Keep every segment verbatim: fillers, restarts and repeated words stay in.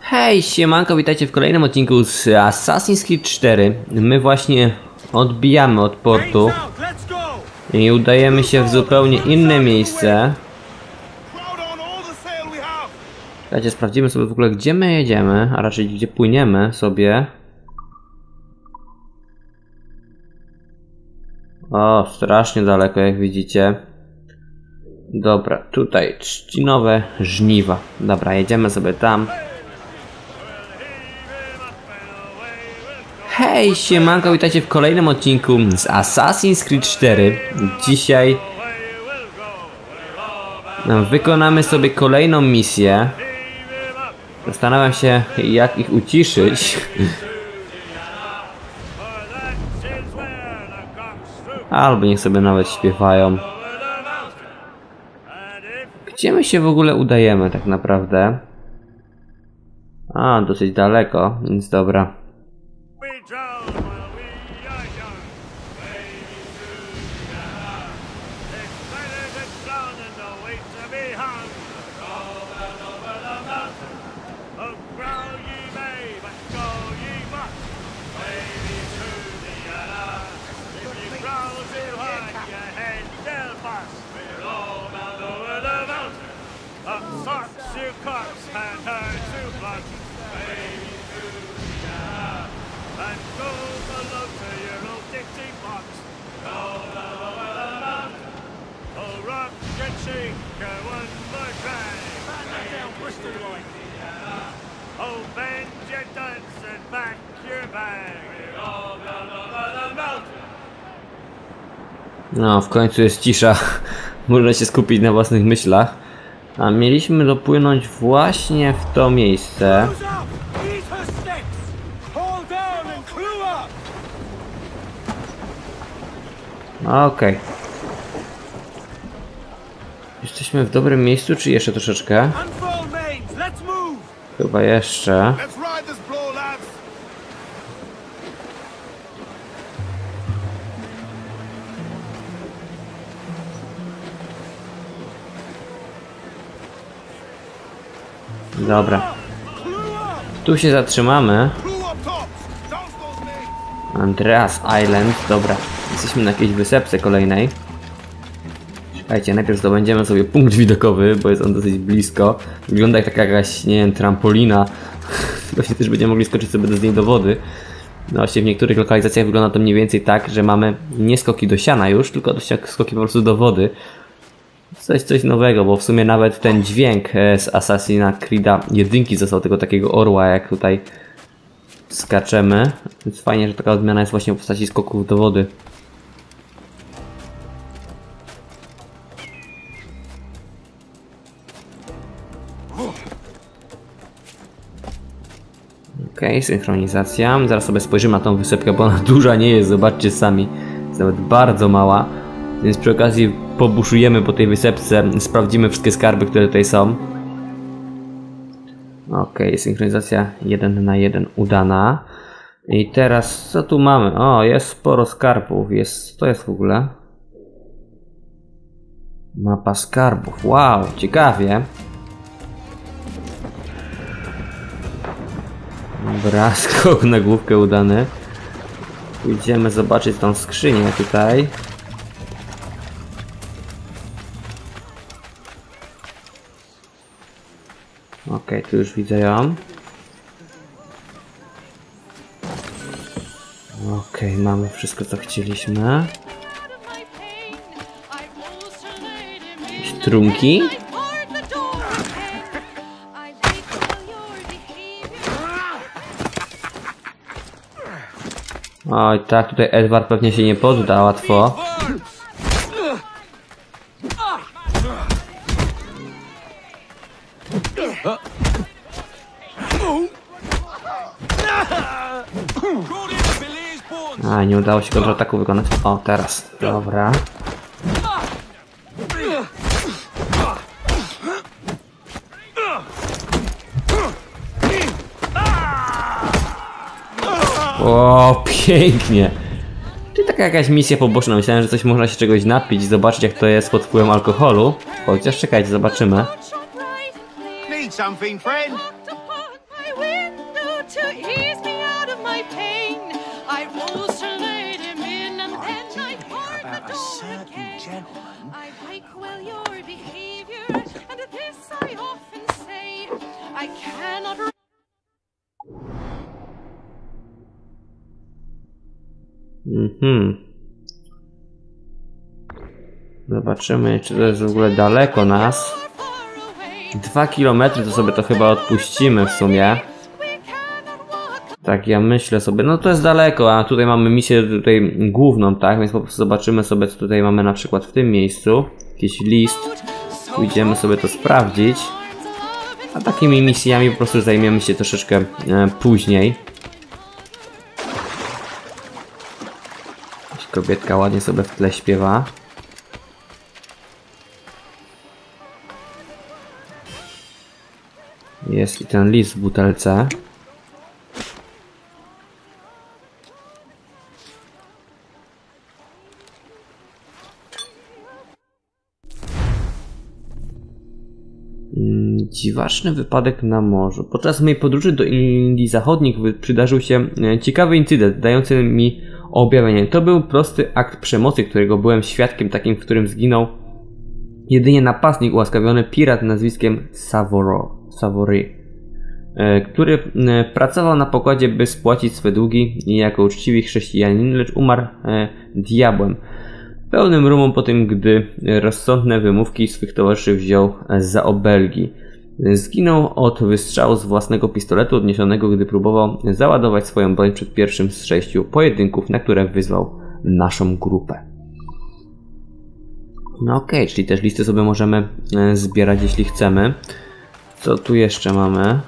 Hej, siemanko, witajcie w kolejnym odcinku z Assassin's Creed cztery. My właśnie odbijamy od portu i udajemy się w zupełnie inne miejsce. Słuchajcie, sprawdzimy sobie w ogóle, gdzie my jedziemy, a raczej gdzie płyniemy sobie. O, strasznie daleko, jak widzicie. Dobra, tutaj trzcinowe żniwa. Dobra, jedziemy sobie tam. Hej, siemanko, witajcie w kolejnym odcinku z Assassin's Creed cztery. Dzisiaj wykonamy sobie kolejną misję. Zastanawiam się, jak ich uciszyć. Albo niech sobie nawet śpiewają. Gdzie my się w ogóle udajemy tak naprawdę? A, dosyć daleko, więc dobra. No, w końcu jest cisza. Można się skupić na własnych myślach. A mieliśmy dopłynąć właśnie w to miejsce. Okej. Okay. Jesteśmy w dobrym miejscu, czy jeszcze troszeczkę? Chyba jeszcze. Dobra. Tu się zatrzymamy. Andreas Island. Dobra. Jesteśmy na jakiejś wysepce kolejnej. Słuchajcie, najpierw zdobędziemy sobie punkt widokowy, bo jest on dosyć blisko. Wygląda jak taka jakaś, nie wiem, trampolina. Właśnie też będziemy mogli skoczyć sobie z niej do wody. No właśnie w niektórych lokalizacjach wygląda to mniej więcej tak, że mamy nie skoki do siana już, tylko skoki po prostu do wody. Coś, coś nowego, bo w sumie nawet ten dźwięk z Assassina Creed'a jedynki został tego takiego orła, jak tutaj skaczemy. Więc fajnie, że taka odmiana jest właśnie w postaci skoków do wody. Okej, okay, synchronizacja. Zaraz sobie spojrzymy na tą wysepkę, bo ona duża nie jest, zobaczcie sami. Jest nawet bardzo mała. Więc przy okazji pobuszujemy po tej wysepce, sprawdzimy wszystkie skarby, które tutaj są. Ok, synchronizacja jeden na jeden udana. I teraz co tu mamy? O, jest sporo skarbów. Jest, to jest w ogóle mapa skarbów. Wow, ciekawie. Dobra, skok na główkę udany. Pójdziemy zobaczyć tą skrzynię tutaj. Okej, okay, tu już widzę ją. Okej, okay, mamy wszystko, co chcieliśmy. Strunki. Oj, tak, tutaj Edward pewnie się nie podda łatwo. A, nie udało się kontrataku wykonać. O, teraz. Dobra. O, pięknie. Czyli taka jakaś misja poboczna. Myślałem, że coś można się czegoś napić i zobaczyć, jak to jest pod wpływem alkoholu. Chociaż czekajcie, zobaczymy. king. I rose to lead him in, and then I barred the door again. I like well your behavior, and this I often say. I cannot. Mhm. Zobaczymy, czy to jest w ogóle daleko nas. Dwa kilometry to sobie to chyba odpuścimy w sumie. Tak, ja myślę sobie, no to jest daleko, a tutaj mamy misję tutaj główną, tak? Więc po prostu zobaczymy sobie, co tutaj mamy na przykład w tym miejscu. Jakiś list. Pójdziemy sobie to sprawdzić. A takimi misjami po prostu zajmiemy się troszeczkę e, później. Kobietka ładnie sobie w tle śpiewa. Jest i ten list w butelce. Dziwaczny wypadek na morzu. Podczas mojej podróży do Indii Zachodnich przydarzył się ciekawy incydent, dający mi objawienie. To był prosty akt przemocy, którego byłem świadkiem, takim, w którym zginął jedynie napastnik, ułaskawiony pirat nazwiskiem Savoro, Savory, który pracował na pokładzie, by spłacić swe długi jako uczciwy chrześcijanin, lecz umarł diabłem. Pełnym rumą po tym, gdy rozsądne wymówki swych towarzyszy wziął za obelgi. Zginął od wystrzału z własnego pistoletu odniesionego, gdy próbował załadować swoją broń przed pierwszym z sześciu pojedynków, na które wyzwał naszą grupę. No okej, okay, czyli też listy sobie możemy zbierać, jeśli chcemy. Co tu jeszcze mamy?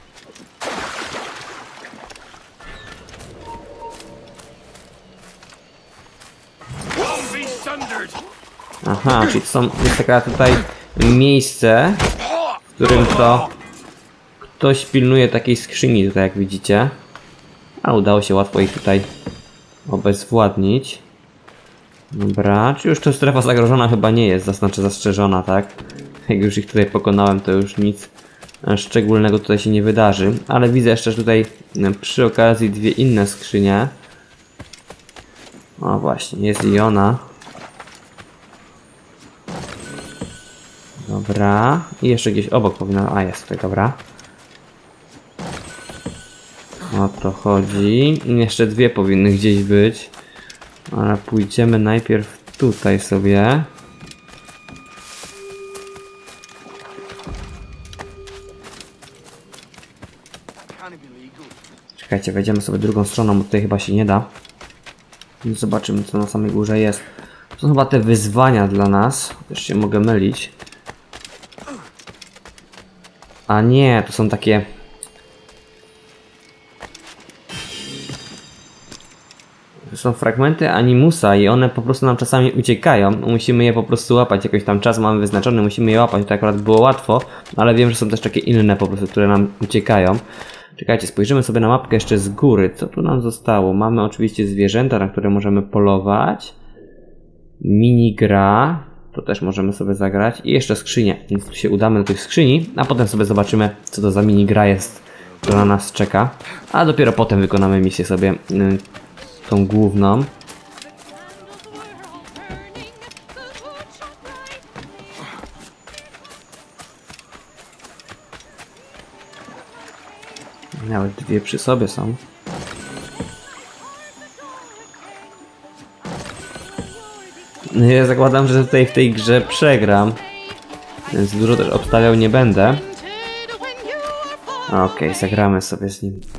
Aha, czyli to są, jest taka tutaj miejsce, w którym to ktoś pilnuje takiej skrzyni, tutaj jak widzicie. A udało się łatwo ich tutaj obezwładnić. Dobra, czy już to strefa zagrożona chyba nie jest, to znaczy zastrzeżona, tak? Jak już ich tutaj pokonałem, to już nic szczególnego tutaj się nie wydarzy. Ale widzę jeszcze tutaj przy okazji dwie inne skrzynie. O właśnie, jest i ona. Dobra, i jeszcze gdzieś obok powinna... A, jest tutaj, dobra. O to chodzi. Jeszcze dwie powinny gdzieś być. Ale pójdziemy najpierw tutaj sobie. Czekajcie, wejdziemy sobie drugą stroną, bo tutaj chyba się nie da. Zobaczymy, co na samej górze jest. To są chyba te wyzwania dla nas. Też się mogę mylić. A nie, to są takie... To są fragmenty animusa i one po prostu nam czasami uciekają. Musimy je po prostu łapać. Jakoś tam czas mamy wyznaczony, musimy je łapać. To akurat było łatwo, ale wiem, że są też takie inne po prostu, które nam uciekają. Czekajcie, spojrzymy sobie na mapkę jeszcze z góry. Co tu nam zostało? Mamy oczywiście zwierzęta, na które możemy polować. Minigra. To też możemy sobie zagrać. I jeszcze skrzynie. Więc tu się udamy do tych skrzyni, a potem sobie zobaczymy, co to za minigra jest, która na nas czeka. A dopiero potem wykonamy misję sobie yy, tą główną. Nawet dwie przy sobie są. Ja zakładam, że tutaj w tej grze przegram, więc dużo też obstawiał nie będę. Okej, okay, zagramy sobie z nim.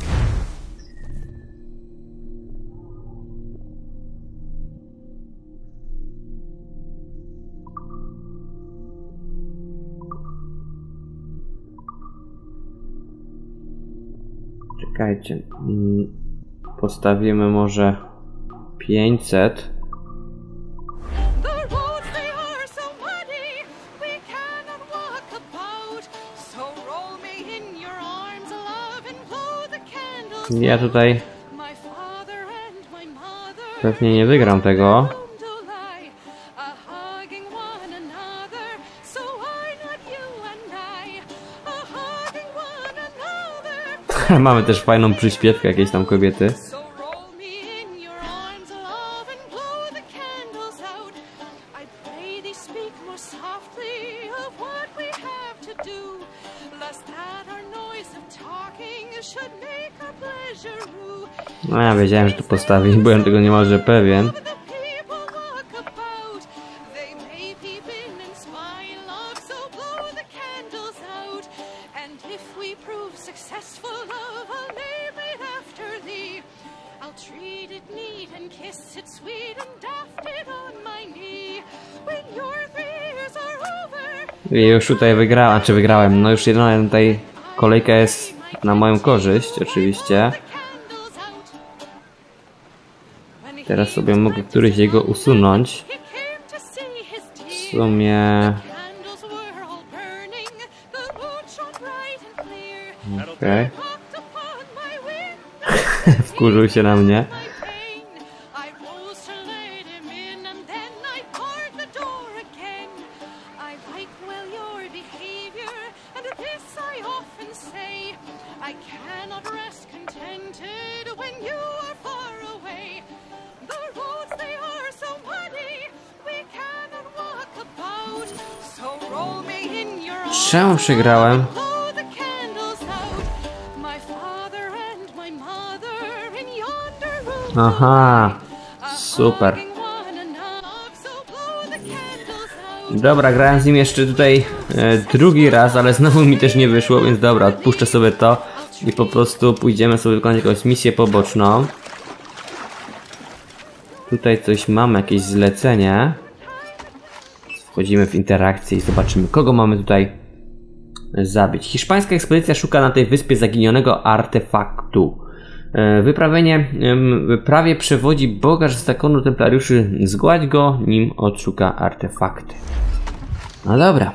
Czekajcie. Postawimy może pięćset. Ja tutaj pewnie nie wygram tego. Mamy też fajną przyśpiewkę jakiejś tam kobiety. Just that our noise of talking should make our pleasure rue. No ja wiedziałem, że to postawi, byłem tego niemalże pewien. The people walk about. They may peep in and spy love, so blow the candles out. And if we prove successful, love, I'll name it after thee. I'll treat it neat and kiss it sweet and daft it on my knee. When your three years are over, I już tutaj wygrałem, czy wygrałem, no już jedna tutaj kolejka jest na moją korzyść, oczywiście. candles out. When Teraz sobie mogę któryś jego usunąć. he came to see his W tears, sumie... candles were all burning, the moon shone bright and clear. Okej. Walked upon my wind, Wkurzył się na mnie. my pain. I rose to let him in, and then I barred the door again. I like well your behavior, and this I often say. I cannot rest contented when you are far away. The roads they are so muddy, we cannot walk about. So roll me in your arms. Czemu przegrałem? Blow the candles out. My father and my mother in yonder room. Aha, super. Hugging one another, so blow the candles out. Dobra, grałem z nim jeszcze tutaj e, drugi raz, ale znowu mi też nie wyszło, więc dobra, odpuszczę sobie to i po prostu pójdziemy sobie wykonać jakąś misję poboczną. Tutaj coś mamy, jakieś zlecenie. Wchodzimy w interakcję i zobaczymy, kogo mamy tutaj zabić. Hiszpańska ekspedycja szuka na tej wyspie zaginionego artefaktu. E, Wyprawienie, em, wyprawie przewodzi bogacz z zakonu templariuszy. Zgładź go, nim odszuka artefakty. No dobra.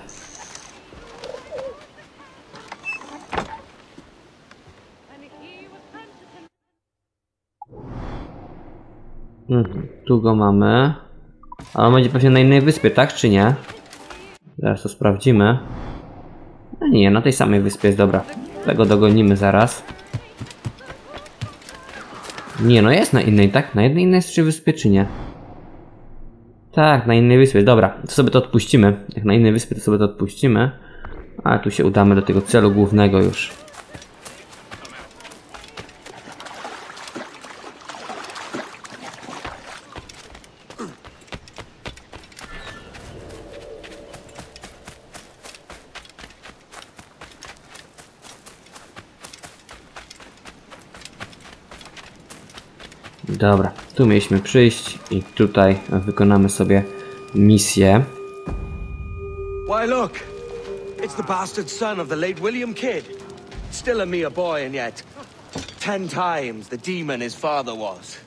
Mhm, tu go mamy. Ale on będzie pewnie na innej wyspie, tak czy nie? Zaraz to sprawdzimy. No nie, na tej samej wyspie jest, dobra. Tego dogonimy zaraz. Nie, no jest na innej, tak? Na jednej innej jest trzy wyspy, czy nie? Tak, na innej wyspie, dobra. To sobie to odpuścimy. Jak na innej wyspie, to sobie to odpuścimy. A tu się udamy do tego celu głównego już. Dobra, tu mieliśmy przyjść i tutaj wykonamy sobie misję. Why, look! It's the bastard son of the late William Kidd. Still a mere boy, and yet ten times the demon his father was.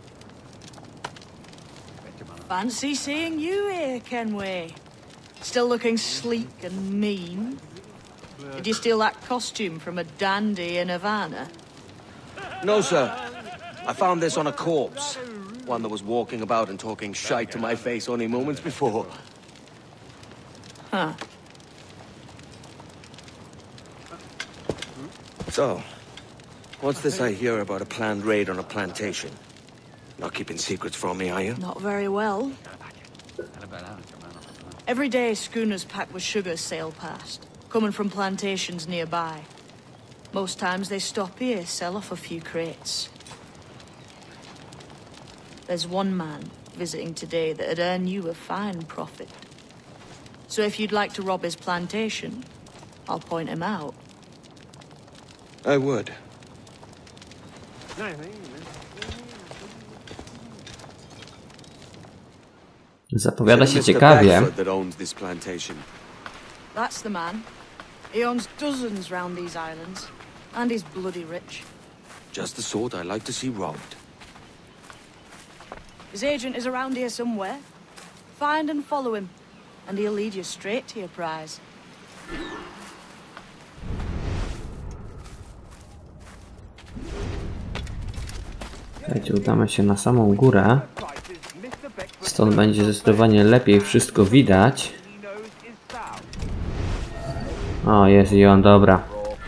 Fancy seeing you here, Kenway. Still looking sleek and mean. Did you steal that costume from a dandy in Havana? No, sir. I found this on a corpse. One that was walking about and talking shite to my face only moments before. Huh. So, what's this I hear about a planned raid on a plantation? Not keeping secrets from me, are you? Not very well. Every day, schooners packed with sugar sail past, coming from plantations nearby. Most times they stop here, sell off a few crates. There's one man visiting today that'd earn you a fine profit. So if you'd like to rob his plantation, I'll point him out. I would. Zapowiada się Mister ciekawie. Beckford that owns this plantation. That's the man. He owns dozens round these islands, and he's bloody rich. Just the sort I like to see robbed. His agent is around here somewhere. Find and follow him, and he'll lead you straight to your prize. Słuchajcie, udamy się na samą górę. Stąd będzie zdecydowanie lepiej wszystko widać. O, jest i on, dobra.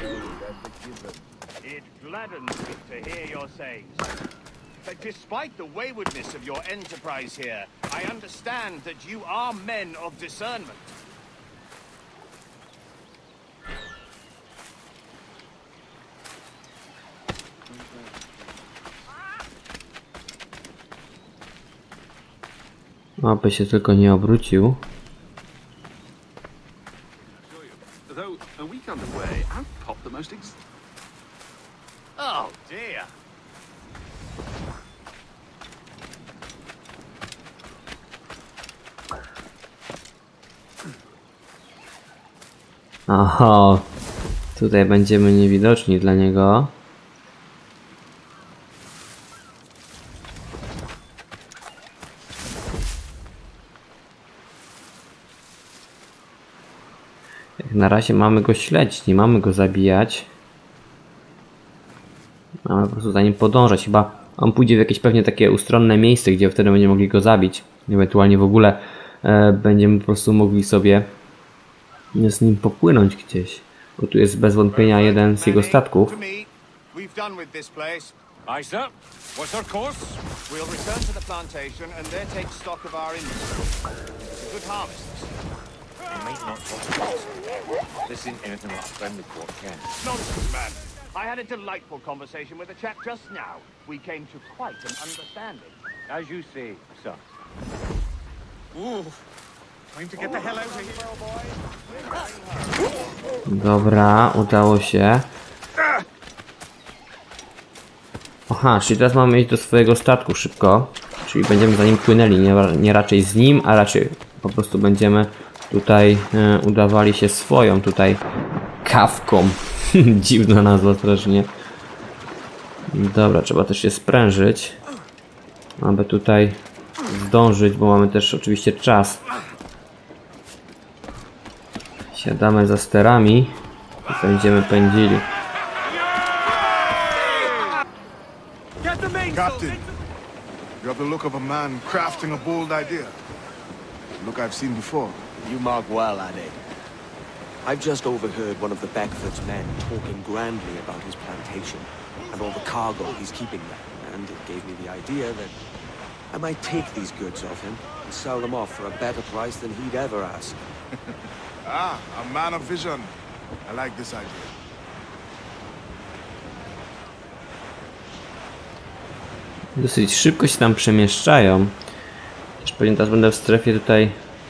It gladdens me to hear your sayings. But despite the waywardness of your enterprise here, I understand that you are men of discernment. Aby się tylko nie obrócił. Though a week underway, I've popped the most ex Oh dear. Oho, tutaj będziemy niewidoczni dla niego. Jak na razie mamy go śledzić, nie mamy go zabijać. Mamy po prostu za nim podążać. Chyba on pójdzie w jakieś pewnie takie ustronne miejsce, gdzie wtedy będziemy mogli go zabić. Ewentualnie w ogóle e, będziemy po prostu mogli sobie z nim popłynąć gdzieś. Bo tu jest bez wątpienia jeden z jego statków. To me, we've done with this place. Aye, sir. What's our course? We'll return to the plantation and there take stock of our inventory. It's a good harvest. You might not talk about it. This ain't anything like a friendly port, Ken. Nonsense, man. I had a delightful conversation with a chap just now. We came to quite an understanding. As you say, sir. Ooh. Time to get the hell out of here. Dobra, udało się. Aha, czyli teraz mamy iść do swojego statku szybko. Czyli będziemy za nim płynęli, nie, nie raczej z nim, a raczej po prostu będziemy tutaj e, udawali się swoją tutaj kawką. Dziwna nazwa strasznie. Dobra, trzeba też się sprężyć, aby tutaj zdążyć, bo mamy też oczywiście czas. Siadamy za sterami i będziemy pędzili. Captain, you have the look of a man crafting a bold idea. Look I've seen before. You mark well, Addy. I've just overheard one of the Beckford's men talking grandly about his plantation and all the cargo he's keeping there, and it gave me the idea that I might take these goods off him and sell them off for a better price than he'd ever ask. Ah, a man of vision. I like this idea. Dosyć szybko się tam przemieszczają. Też pewnie teraz będę w strefie tutaj.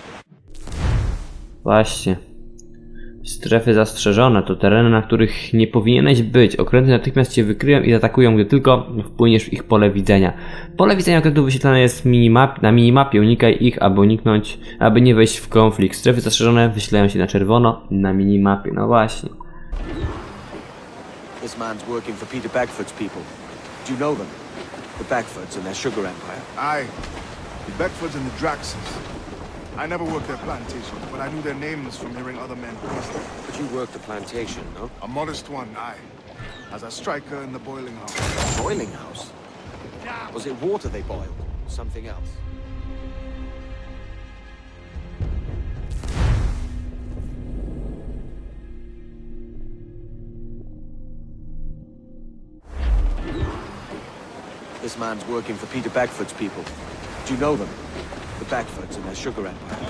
Właśnie. Strefy zastrzeżone to tereny, na których nie powinieneś być. Okręty natychmiast cię wykryją i zaatakują, gdy tylko wpłyniesz w ich pole widzenia. Pole widzenia okrętów wyświetlane jest minimap na minimapie. Unikaj ich, aby uniknąć, aby nie wejść w konflikt. Strefy zastrzeżone wyświetlają się na czerwono na minimapie. No właśnie. This man's working for Peter Beckford's people. Do you know them? The Beckfords and their sugar empire. Aye, the Beckfords and the Draxes. I never worked their plantation, but I knew their names from hearing other men praise them. But you worked the plantation, no? A modest one, aye. As a striker in the boiling house. Boiling house? Was it water they boiled? Or something else? This man's working for Peter Beckford's people. Do you know them? The Beckfords and their sugar empire.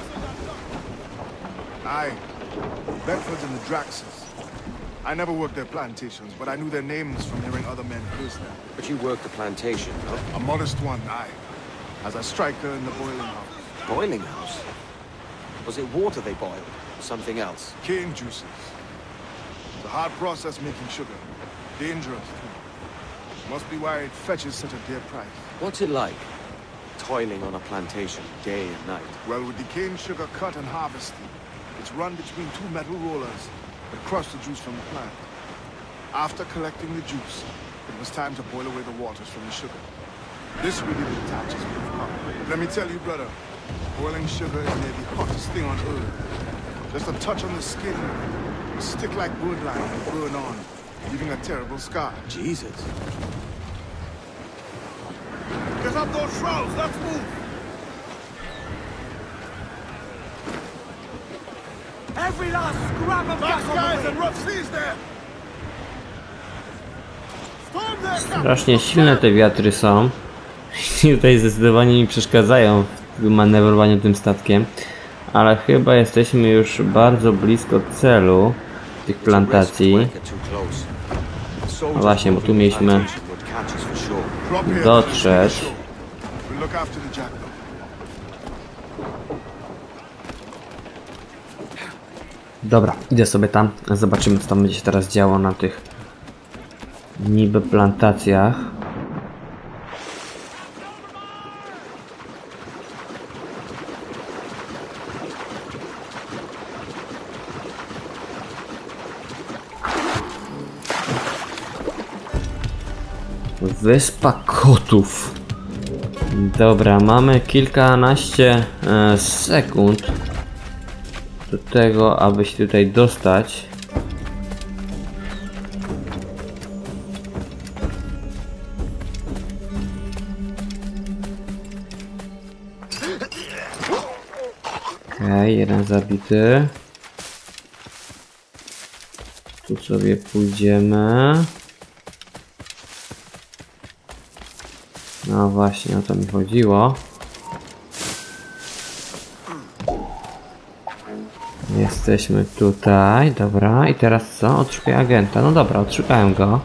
Aye, the Beckfords and the Draxes. I never worked their plantations, but I knew their names from hearing other men praise them. But you worked the plantation, no? A modest one, aye. As a striker in the boiling house. Boiling house? Was it water they boiled? Or something else? Cane juices. It's a hard process making sugar. Dangerous, too. Must be why it fetches such a dear price. What's it like, toiling on a plantation day and night? Well, with the cane sugar cut and harvested, it's run between two metal rollers that crush the juice from the plant. After collecting the juice, it was time to boil away the waters from the sugar. This really detaches me from cotton. But let me tell you, brother, boiling sugar is near the hottest thing on earth. Just a touch on the skin, will stick like birdlime and burn on, leaving a terrible scar. Jesus. Get up those shrouds, let's move! Every last scrap of Back, guys, and rough seas there! Storm there, Captain! Strasznie silne te wiatry są. I tutaj zdecydowanie mi przeszkadzają w manewrowaniu tym statkiem. Ale chyba jesteśmy już bardzo blisko celu tych plantacji. No właśnie, bo tu mieliśmy Drop here, dotrzeć. we'll look after the jackdaw. Dobra, idę sobie tam. Zobaczymy, co tam będzie się teraz działo na tych niby plantacjach. Wyspa Kotów. Dobra, mamy kilkanaście e, sekund do tego, aby się tutaj dostać. Okej, okay, jeden zabity. Tu sobie pójdziemy. No właśnie, o to mi chodziło. Jesteśmy tutaj, dobra. I teraz co? Odszukuję agenta. No dobra, odszukałem go.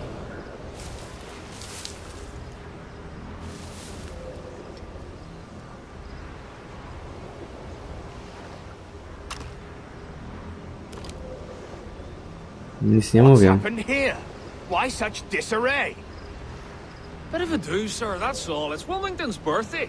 Nic nie mówią. Why such disarray? Bit of a do, sir, that's all. It's Wilmington's birthday.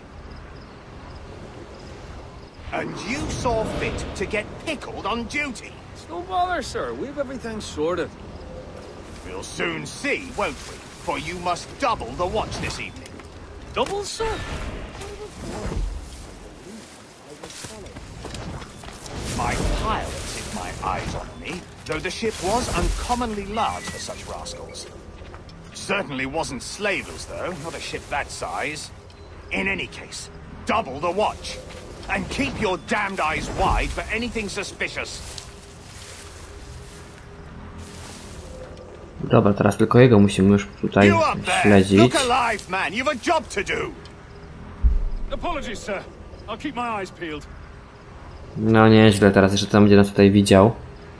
And you saw fit to get pickled on duty? It's no bother, sir. We've everything sorted. We'll soon see, won't we? For you must double the watch this evening. Double, sir? My pilot hit my eyes on me, though the ship was uncommonly large for such rascals. Certainly wasn't slavers, though, not a ship that size. In any case, double the watch. And keep your damned eyes wide for anything suspicious. Dobra, teraz tylko jego musimy już tutaj śledzić. Look alive, man. You've a job to do. Apologies, sir. I'll keep my eyes peeled. No nieźle, teraz jeszcze tam będzie nas tutaj widział.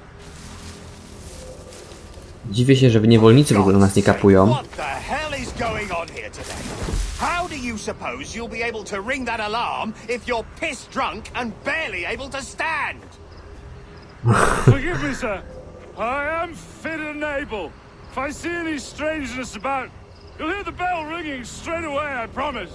Dziwię się, że niewolnicy w ogóle nas nie kapują. What the hell is going on here today? How do you suppose you'll be able to ring that alarm if you're piss drunk and barely able to stand? Forgive me, sir. I am fit and able. If I see any strangeness about, you'll hear the bell ringing straight away, I promise.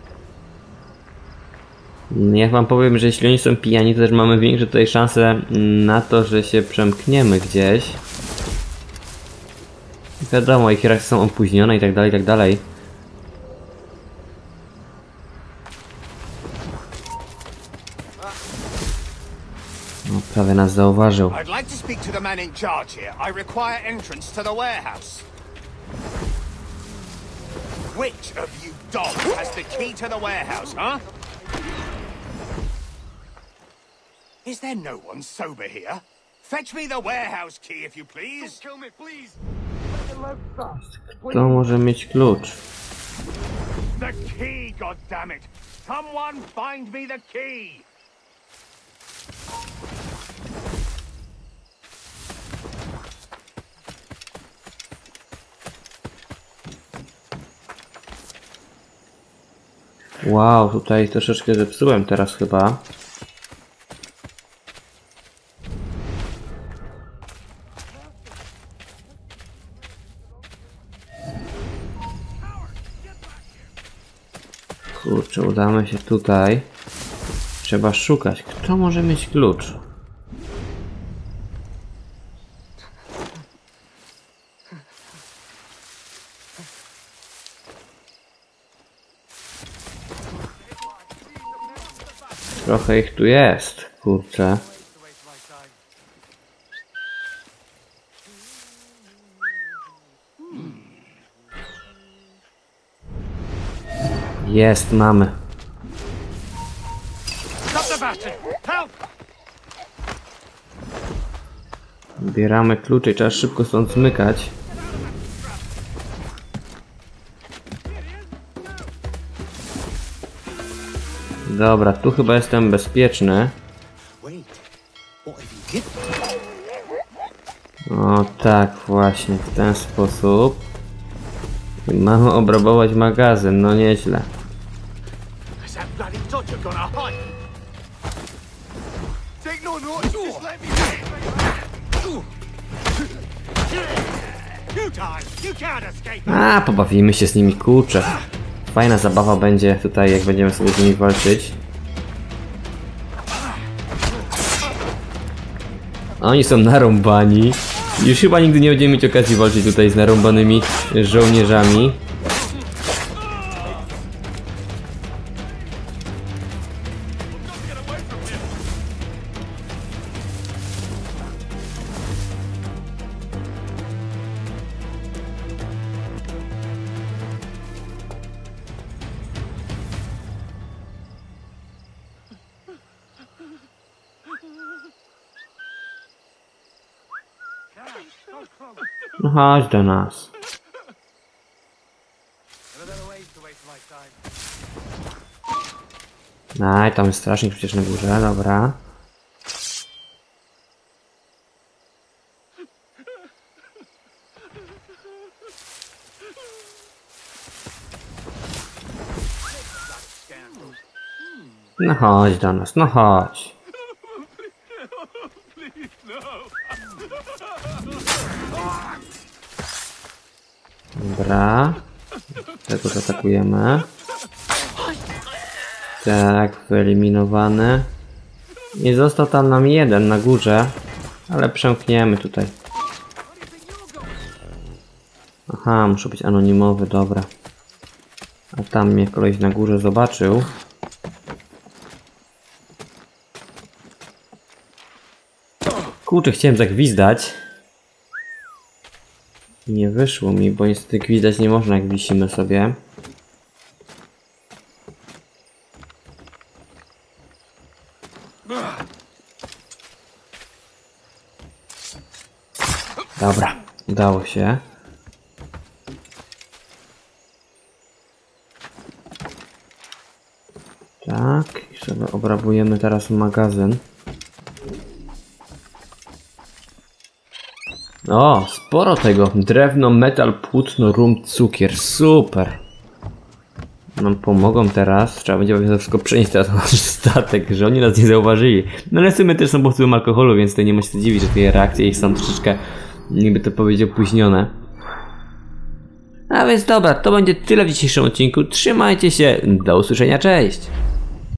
Jak wam powiem, że jeśli oni są pijani, to też mamy większe tutaj szanse na to, że się przemkniemy gdzieś. Wiadomo, ich reakcje są opóźnione i tak dalej, i tak dalej. No, prawie nas zauważył. I'd like to speak to the man in charge here. I require entrance to the warehouse. Which of you dogs has the key to the warehouse, huh? Is there no one sober here? Fetch me the warehouse key, if you please. Don't kill me, please. Kto może mieć klucz? The key, goddammit! Someone find me the key! Wow, tutaj troszeczkę zepsułem teraz chyba. Kurczę, udamy się tutaj. Trzeba szukać. Kto może mieć klucz? Trochę ich tu jest, kurczę. Jest, mamy. Bieramy klucze i trzeba szybko stąd zmykać. Dobra, tu chyba jestem bezpieczny. O tak, właśnie, w ten sposób. I mamy obrabować magazyn, no nieźle. A, pobawimy się z nimi, kurczę. Fajna zabawa będzie tutaj, jak będziemy sobie z nimi walczyć. Oni są narąbani. Już chyba nigdy nie będziemy mieć okazji walczyć tutaj z narąbanymi żołnierzami. No chodź do nas. Aj, tam jest strażnik przecież na górze, dobra. No chodź do nas, no chodź. Dobra. Tego zaatakujemy. Tak, wyeliminowany. I został tam nam jeden na górze. Ale przemkniemy tutaj. Aha, muszę być anonimowy, dobra. A tam mnie koleś na górze zobaczył. Kurczę, chciałem zagwizdać. Nie wyszło mi, bo niestety gwizdać nie można, jak wisimy sobie. Dobra, udało się. Tak, i sobie obrabujemy teraz magazyn. O, sporo tego. Drewno, metal, płótno, rum, cukier. Super. Nam pomogą teraz. Trzeba będzie to wszystko przenieść teraz na nasz statek, że oni nas nie zauważyli. No ale w sumie też są pod wpływem alkoholu, więc tutaj nie ma się co dziwić, że te reakcje ich są troszeczkę, jakby to powiedzieć, opóźnione. A więc dobra, to będzie tyle w dzisiejszym odcinku. Trzymajcie się. Do usłyszenia, cześć.